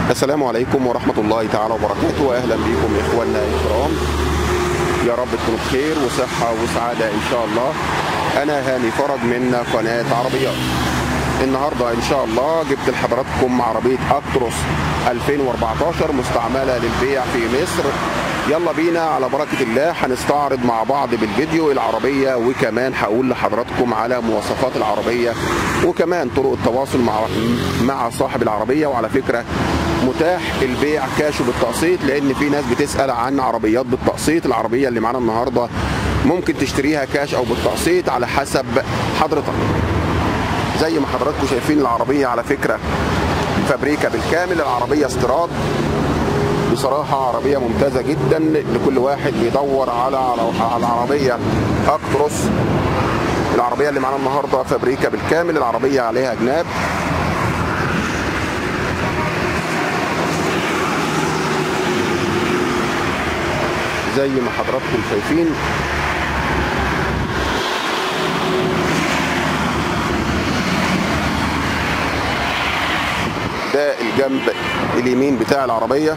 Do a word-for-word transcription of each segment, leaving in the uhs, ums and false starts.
السلام عليكم ورحمة الله تعالى وبركاته، وأهلا بكم إخواننا الكرام. يا رب تكونوا بخير وصحة وسعادة إن شاء الله. أنا هاني فرج من قناة عربيات. النهاردة إن شاء الله جبت لحضراتكم عربية أكتروس ألفين وأربعتاشر مستعملة للبيع في مصر. يلا بينا على بركة الله هنستعرض مع بعض بالفيديو العربية، وكمان هقول لحضراتكم على مواصفات العربية وكمان طرق التواصل مع مع صاحب العربية. وعلى فكرة متاح البيع كاش وبالتقسيط، لأن في ناس بتسأل عن عربيات بالتقسيط. العربية اللي معانا النهاردة ممكن تشتريها كاش أو بالتقسيط على حسب حضرتك. زي ما حضراتكم شايفين العربية على فكرة فابريكا بالكامل، العربية استيراد. بصراحة عربية ممتازة جدا لكل واحد بيدور على على عربية أكتروس. العربية اللي معانا النهاردة فابريكا بالكامل، العربية عليها جناب. زي ما حضراتكم شايفين ده الجنب اليمين بتاع العربية.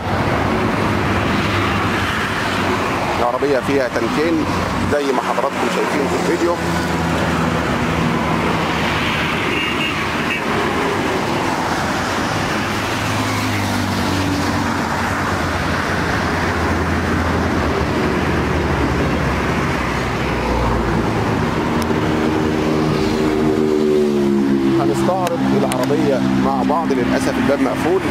العربية فيها تنكين زي ما حضراتكم شايفين في الفيديو. هنستعرض العربية مع بعض. للأسف الباب مقفول.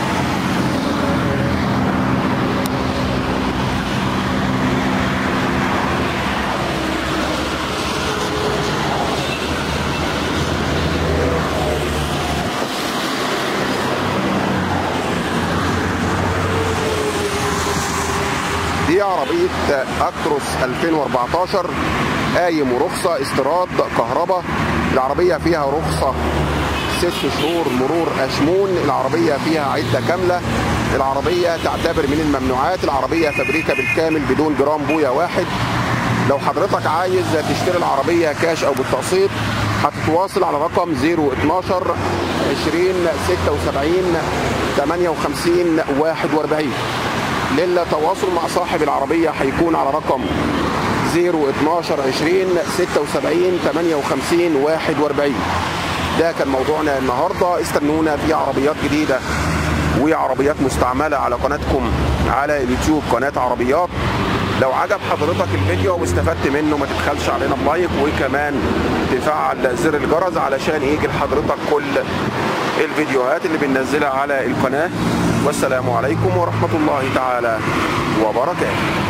دي عربية أكتروس ألفين وأربعتاشر قايم ورخصة استيراد كهرباء. العربية فيها رخصة ست شهور مرور أشمون. العربية فيها عدة كاملة. العربية تعتبر من الممنوعات. العربية فابريكا بالكامل بدون جرام بويا واحد. لو حضرتك عايز تشتري العربية كاش أو بالتقسيط هتتواصل على رقم صفر اتناشر عشرين ستة وسبعين تمانية وخمسين واحد وأربعين. للتواصل مع صاحب العربية هيكون على رقم صفر اتناشر عشرين ستة وسبعين تمانية وخمسين واحد وأربعين. ده كان موضوعنا النهارده. استنونا في عربيات جديده وعربيات مستعمله على قناتكم على اليوتيوب قناه عربيات. لو عجب حضرتك الفيديو واستفدت منه ما تبخلش علينا بلايك، وكمان تفعل زر الجرس علشان يجي لحضرتك كل الفيديوهات اللي بننزلها على القناه. والسلام عليكم ورحمه الله تعالى وبركاته.